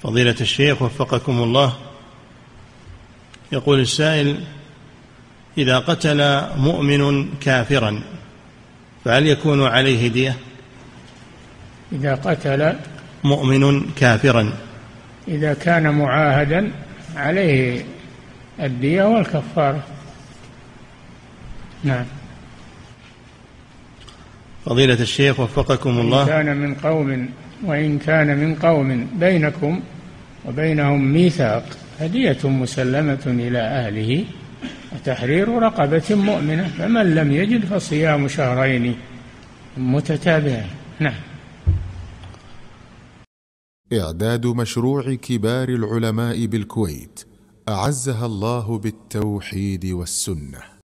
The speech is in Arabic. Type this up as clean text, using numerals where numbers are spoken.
فضيلة الشيخ وفقكم الله، يقول السائل: إذا قتل مؤمن كافرا فهل يكون عليه دية؟ إذا قتل مؤمن كافرا إذا كان معاهدا عليه الدية والكفارة. نعم. فضيلة الشيخ وفقكم الله، وإن كان من قوم بينكم وبينهم ميثاق فدية مسلمة إلى أهله وتحرير رقبة مؤمنة، فمن لم يجد فصيام شهرين متتابعين. نعم. إعداد مشروع كبار العلماء بالكويت أعزها الله بالتوحيد والسنة.